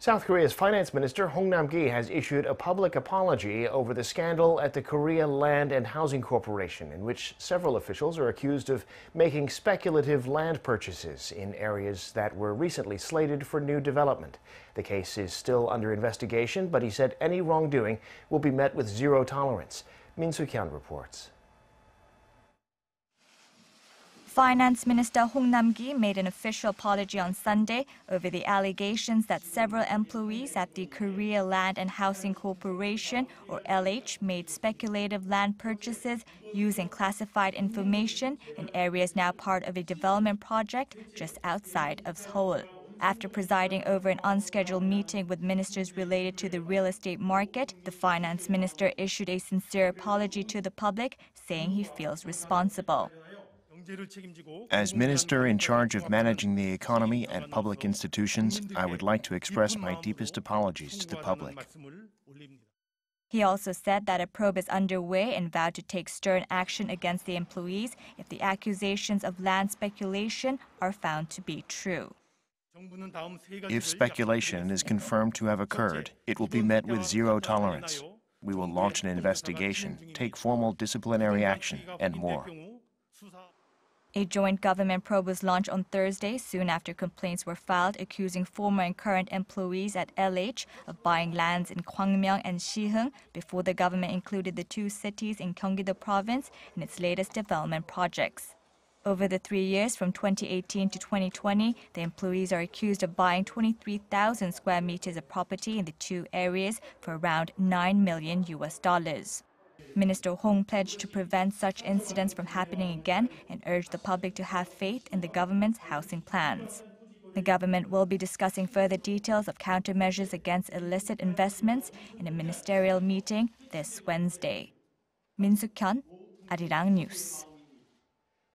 South Korea's finance minister Hong Nam-gi has issued a public apology over the scandal at the Korea Land and Housing Corporation, in which several officials are accused of making speculative land purchases in areas that were recently slated for new development. The case is still under investigation, but he said any wrongdoing will be met with zero tolerance. Suk-hyen reports. Finance Minister Hong Nam-gi made an official apology on Sunday over the allegations that several employees at the Korea Land and Housing Corporation, or LH, made speculative land purchases using classified information in areas now part of a development project just outside of Seoul. After presiding over an unscheduled meeting with ministers related to the real estate market, the finance minister issued a sincere apology to the public, saying he feels responsible. As minister in charge of managing the economy and public institutions, I would like to express my deepest apologies to the public. He also said that a probe is underway and vowed to take stern action against the employees if the accusations of land speculation are found to be true. If speculation is confirmed to have occurred, it will be met with zero tolerance. We will launch an investigation, take formal disciplinary action, and more. A joint government probe was launched on Thursday, soon after complaints were filed accusing former and current employees at LH of buying lands in Gwangmyeong and Siheung before the government included the two cities in Gyeonggi-do province in its latest development projects. Over the 3 years from 2018 to 2020, the employees are accused of buying 23,000 square meters of property in the two areas for around $9 million. Minister Hong pledged to prevent such incidents from happening again and urged the public to have faith in the government's housing plans. The government will be discussing further details of countermeasures against illicit investments in a ministerial meeting this Wednesday. Suk-hyen, Arirang News.